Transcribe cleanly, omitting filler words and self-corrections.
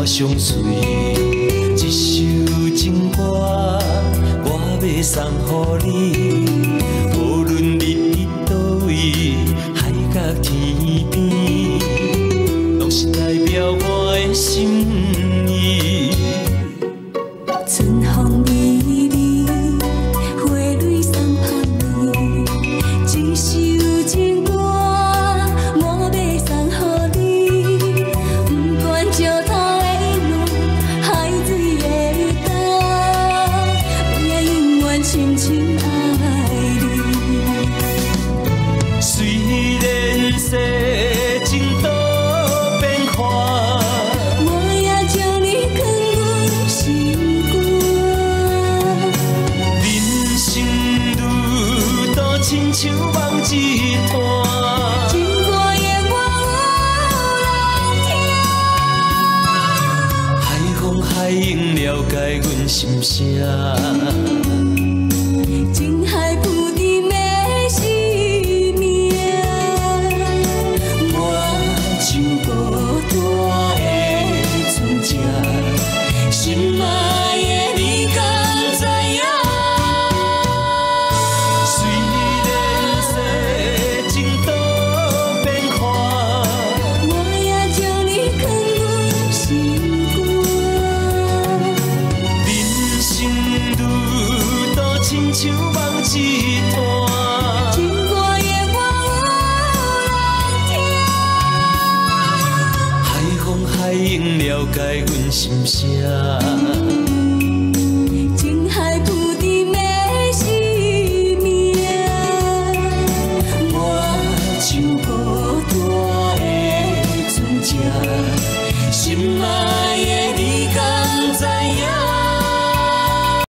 相随，一首情歌我要送予你，无论日日倒位，海角天边，拢是代表我的心意。 春风微微，花蕊送香你，一首情歌我要送予你，不管石头的路，海水的干，我也永远深深爱你。 虽然世情多变化， 我也将你藏阮心肝。 人生路途亲像梦一段， 情歌的我有人听。 海风海涌了解阮心声。 情海浮沉的生命， 我像孤单的船只，心爱的你敢知影？虽然世情多变化， 我也将你藏阮心肝。 人生路途亲像梦一段， 情歌的我有人听。 海风海涌了解阮心声。 情海浮沉的生命， 我像孤单的船只，心爱